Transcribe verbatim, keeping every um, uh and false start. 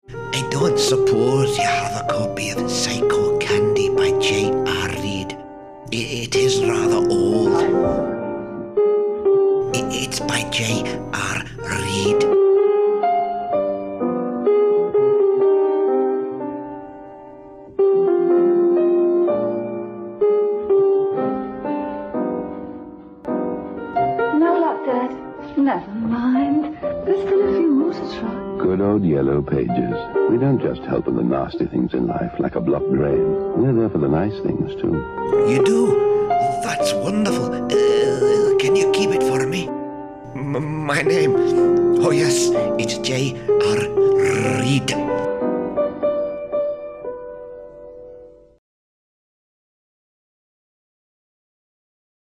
I don't suppose you have a copy of Psychocandy by J R Reid. It is rather old. It's by J R Reid. No luck, Dad. Never mind. There's still a few more to try. Good old yellow pages. We don't just help with the nasty things in life, like a blocked drain. We're there for the nice things, too. You do? That's wonderful. Uh, can you keep it for me? M- my name? Oh, yes, it's J